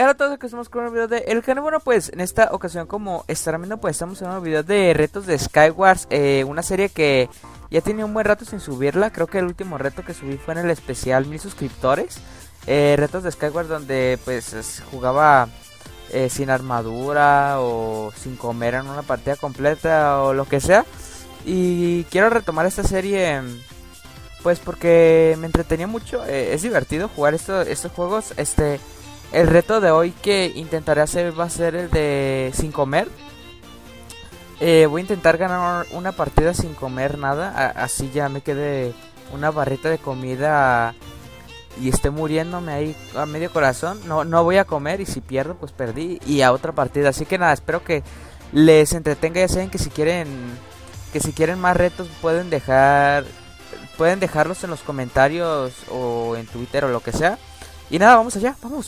Hola a todos, que estamos con un video de El Canal. Bueno, pues en esta ocasión, como estarán viendo, pues estamos en un video de retos de Skywars, una serie que ya tenía un buen rato sin subirla. Creo que el último reto que subí fue en el especial 1000 suscriptores. Retos de Skywars donde pues jugaba sin armadura o sin comer en una partida completa o lo que sea. Y quiero retomar esta serie pues porque me entretenía mucho. Es divertido jugar estos juegos. El reto de hoy que intentaré hacer va a ser el de sin comer. Voy a intentar ganar una partida sin comer nada. Así ya me quede una barrita de comida y esté muriéndome ahí a medio corazón. No voy a comer, y si pierdo pues perdí y a otra partida. Así que nada, espero que les entretenga. Ya saben que si quieren más retos pueden dejarlos en los comentarios o en Twitter o lo que sea. Y nada, vamos allá, vamos.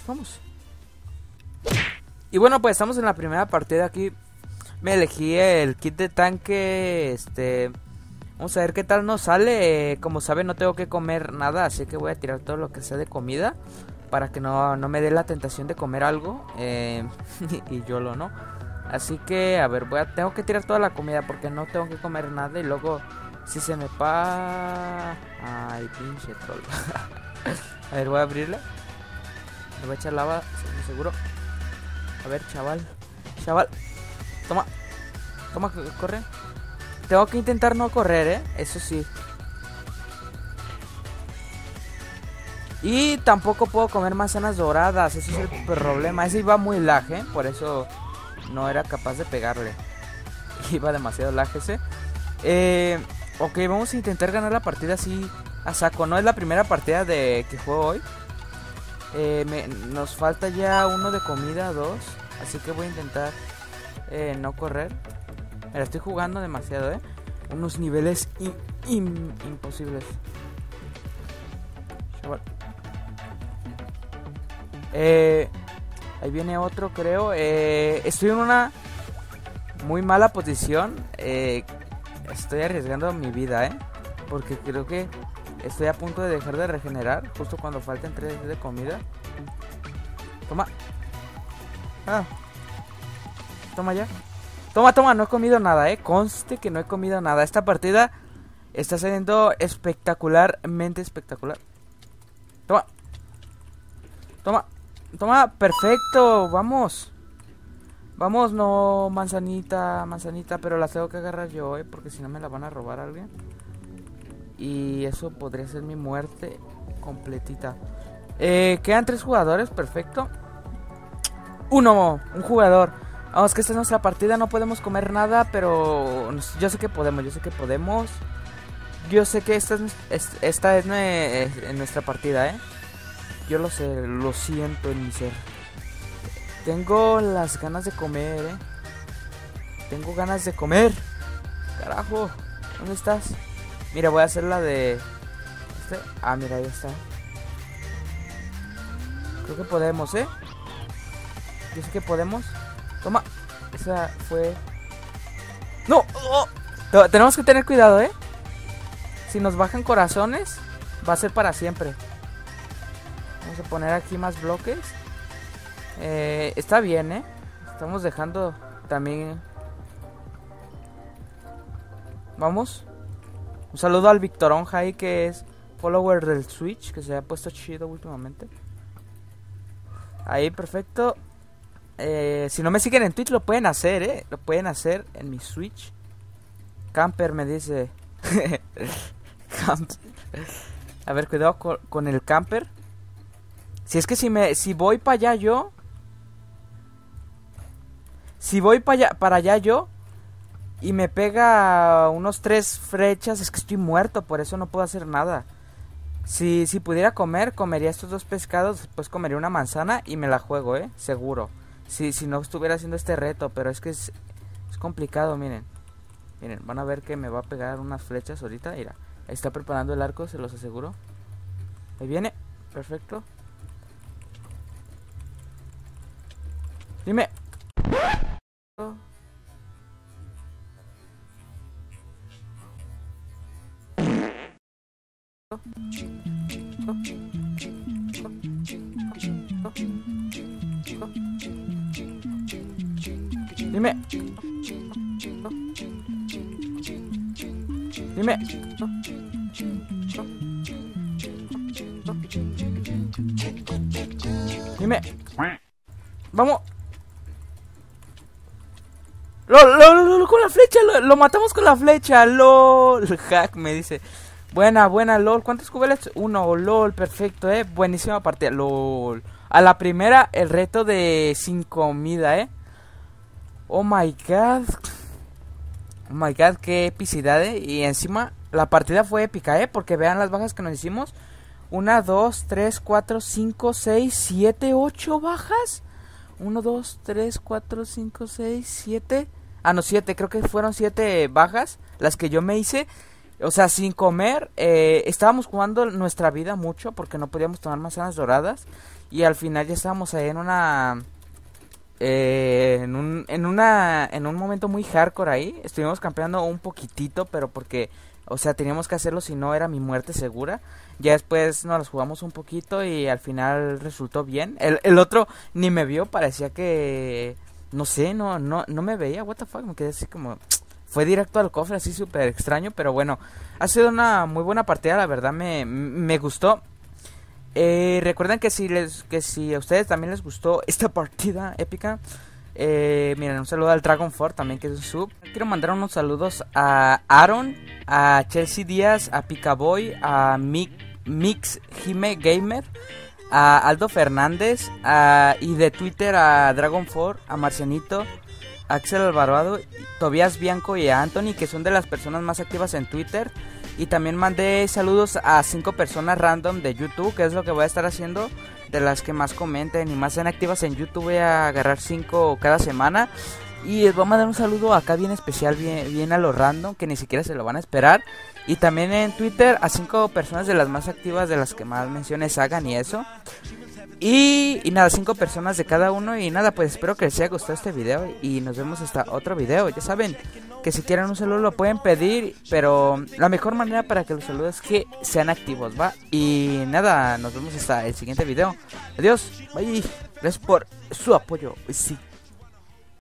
Y bueno, pues estamos en la primera partida aquí. Me elegí el kit de tanque. Vamos a ver qué tal nos sale. Como saben, no tengo que comer nada, así que voy a tirar todo lo que sea de comida para que no me dé la tentación de comer algo. Y yo no. Así que, a ver, tengo que tirar toda la comida porque no tengo que comer nada. Y luego, si se me ay, pinche troll. A ver, voy a abrirla. Le voy a echar lava, seguro. A ver, chaval. Toma, corre. Tengo que intentar no correr, eso sí. Y tampoco puedo comer manzanas doradas. Ese es el problema. Ese iba muy lag, por eso no era capaz de pegarle. Iba demasiado lag ese. Ok, vamos a intentar ganar la partida así a saco. No es la primera partida que juego hoy. Nos falta ya uno de comida, 2. Así que voy a intentar no correr. Me la estoy jugando demasiado, unos niveles imposibles. Ahí viene otro, creo. Estoy en una muy mala posición. Estoy arriesgando mi vida, porque creo que estoy a punto de dejar de regenerar justo cuando falten 3 de comida. Toma. Toma ya. Toma, no he comido nada, Conste que no he comido nada. Esta partida está saliendo espectacularmente espectacular. Toma, perfecto. Vamos, no, manzanita, pero las tengo que agarrar yo, porque si no me la van a robar a alguien. Y eso podría ser mi muerte completita. Quedan 3 jugadores, perfecto. Un jugador. Vamos, que esta es nuestra partida, no podemos comer nada, pero yo sé que podemos. Yo sé que esta es nuestra partida, Yo lo sé, lo siento en mi ser. Tengo las ganas de comer, Tengo ganas de comer. Carajo, ¿dónde estás? Mira, voy a hacer la de... mira, ahí está. Creo que podemos, Yo sé que podemos. Toma. Esa fue... ¡No! ¡Oh! Tenemos que tener cuidado, Si nos bajan corazones, va a ser para siempre. Vamos a poner aquí más bloques. Está bien, Estamos dejando también... Vamos. Un saludo al Victorón Jai, que es follower del Switch, que se ha puesto chido últimamente. Ahí, perfecto. Si no me siguen en Twitch lo pueden hacer, Lo pueden hacer en mi Switch. Camper me dice. Camper. A ver, cuidado con el camper. Si es que si voy para allá yo. Si voy para allá yo y me pega unos 3 flechas, es que estoy muerto, por eso no puedo hacer nada. Si pudiera comería estos 2 pescados, después comería una manzana y me la juego, seguro. Si no estuviera haciendo este reto, pero es que es complicado, miren. Van a ver que me va a pegar unas flechas ahorita. Mira, ahí está preparando el arco, se los aseguro. Ahí viene, perfecto. Dime. Dime. Dime. Dime. Vamos. LOL, con la flecha. Lo matamos con la flecha. LOL. Hack me dice. Buena, LOL. ¿Cuántos cubeles? Uno, LOL. Perfecto, buenísima partida. LOL. A la primera, el reto de sin comida, Oh my god. Oh my god, qué epicidad, Y encima, la partida fue épica, porque vean las bajas que nos hicimos. 1, 2, 3, 4, 5, 6, 7, 8 bajas. 1, 2, 3, 4, 5, 6, 7. Ah, no, 7, creo que fueron 7 bajas las que yo me hice. O sea, sin comer. Estábamos jugando nuestra vida mucho porque no podíamos tomar manzanas doradas. Y al final ya estábamos ahí en una... en un momento muy hardcore ahí. Estuvimos campeando un poquitito, pero porque... O sea, teníamos que hacerlo, si no era mi muerte segura. Ya después nos las jugamos un poquito y al final resultó bien. El otro ni me vio, parecía que... No sé, no me veía, what the fuck, me quedé así como... Fue directo al cofre, así súper extraño, pero bueno. Ha sido una muy buena partida, la verdad me gustó. Recuerden que si a ustedes también les gustó esta partida épica... miren, un saludo al Dragonfort también, que es un sub. Quiero mandar unos saludos a Aaron, a Chelsea Díaz, a Picaboy, a Mix Jime Gamer, a Aldo Fernández, y de Twitter a Dragonfort, a Marcianito, a Axel Alvarado, Tobias Bianco y a Anthony, que son de las personas más activas en Twitter. Y también mandé saludos a 5 personas random de YouTube, que es lo que voy a estar haciendo. De las que más comenten y más sean activas en YouTube, voy a agarrar 5 cada semana. Y les voy a mandar un saludo acá bien especial, bien a lo random, que ni siquiera se lo van a esperar. Y también en Twitter a 5 personas de las más activas, de las que más menciones hagan y eso. Y nada, 5 personas de cada uno. Y nada, pues espero que les haya gustado este video. Y nos vemos hasta otro video. Ya saben que si quieren un saludo lo pueden pedir, pero la mejor manera para que los saludos es que sean activos, ¿va? Y nada, nos vemos hasta el siguiente video. Adiós, bye. Gracias por su apoyo. Sí.